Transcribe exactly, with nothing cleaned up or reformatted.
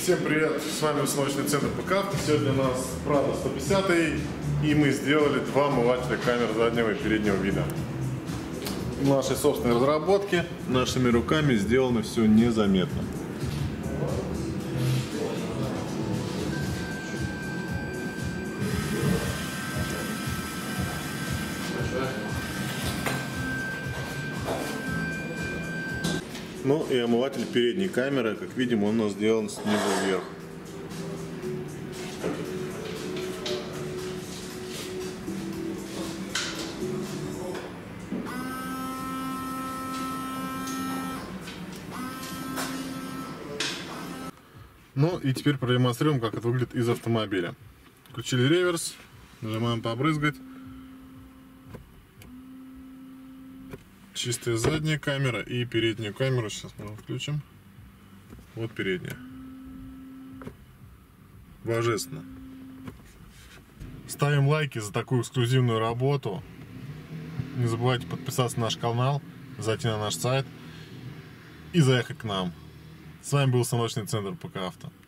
Всем привет, с вами установочный центр ПК. Сегодня у нас Prado сто пятьдесят, и мы сделали два омывателя камер заднего и переднего вида. Наши собственные разработки, нашими руками сделано все незаметно. Ну и омыватель передней камеры, как видим, он у нас сделан снизу вверх. Ну и теперь продемонстрируем, как это выглядит из автомобиля. Включили реверс, нажимаем побрызгать. Чистая задняя камера и переднюю камеру. Сейчас мы включим. Вот передняя. Божественно. Ставим лайки за такую эксклюзивную работу. Не забывайте подписаться на наш канал, зайти на наш сайт и заехать к нам. С вами был установочный центр ПК Авто.